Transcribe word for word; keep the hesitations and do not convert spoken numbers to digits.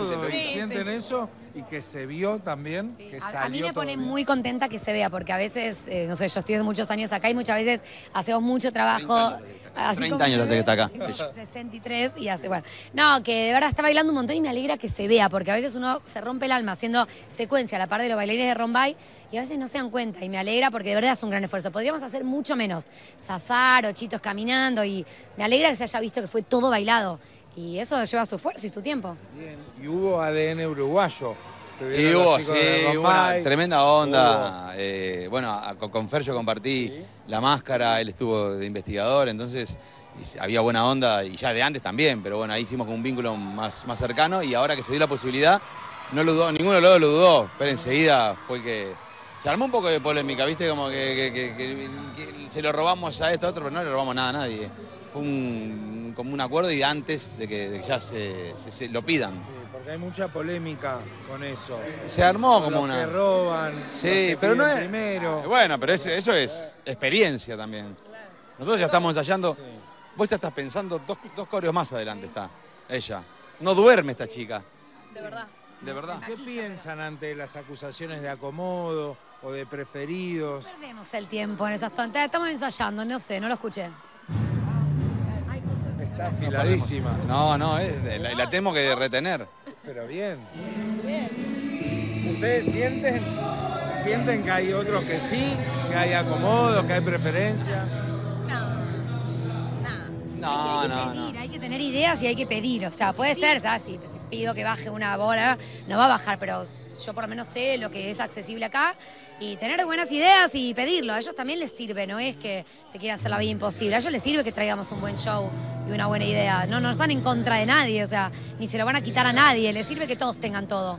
todo, Sí, y sienten sí. eso, y que se vio también, que salió A, a mí me todo pone bien. muy contenta que se vea, porque a veces, eh, no sé, yo estoy hace muchos años acá y muchas veces hacemos mucho trabajo. así treinta como años se hace que ve, está acá. sesenta y tres y hace, bueno. No, que de verdad está bailando un montón y me alegra que se vea, porque a veces uno se rompe el alma haciendo secuencia a la par de los bailarines de Rombay y a veces no se dan cuenta y me alegra porque de verdad es un gran esfuerzo. Podríamos hacer mucho menos, zafar o chitos caminando y me alegra que se haya visto que fue todo bailado y eso lleva su esfuerzo y su tiempo. Bien, y hubo A D N uruguayo. Y Estuvieron los hubo, chicos de sí, Rombay. una tremenda onda. Eh, bueno, a- con, con Fer yo compartí Sí. la máscara, él estuvo de investigador, entonces y había buena onda, y ya de antes también, pero bueno, ahí hicimos como un vínculo más, más cercano, y ahora que se dio la posibilidad, no lo dudó, ninguno de los dos lo dudó. Fer enseguida fue el que... Se armó un poco de polémica, ¿viste? Como que, que- que- que- que se lo robamos a esto, a otro, pero no le robamos nada a nadie. Fue un, como un acuerdo y antes de que, de que ya se, se- se lo pidan. Sí, porque hay mucha polémica con eso. Se armó Con como los una... que roban, los Sí, que pero no piden es... primero. Bueno, pero eso, eso es experiencia también. Nosotros ya estamos ensayando. Sí. Vos ya estás pensando, dos, dos coreos más adelante está ella. No duerme esta chica. De verdad. De verdad. ¿Qué piensan ante las acusaciones de acomodo o de preferidos? Perdemos el tiempo en esas tonterías. Estamos ensayando, no sé, no lo escuché. Ay, justo- Está afiladísima. No, no, es de- la, la tenemos que retener. Pero bien. ¿Ustedes sienten, sienten que hay otros que sí, que hay acomodo, que hay preferencia? No, hay que no, pedir, no. hay que tener ideas y hay que pedir. O sea, puede ser, ¿tá? Si, si pido que baje una bola, no va a bajar, pero yo por lo menos sé lo que es accesible acá y tener buenas ideas y pedirlo. A ellos también les sirve, no es que te quieran hacer la vida imposible. A ellos les sirve que traigamos un buen show y una buena idea. No, no están en contra de nadie, o sea, ni se lo van a quitar a nadie. Les sirve que todos tengan todo.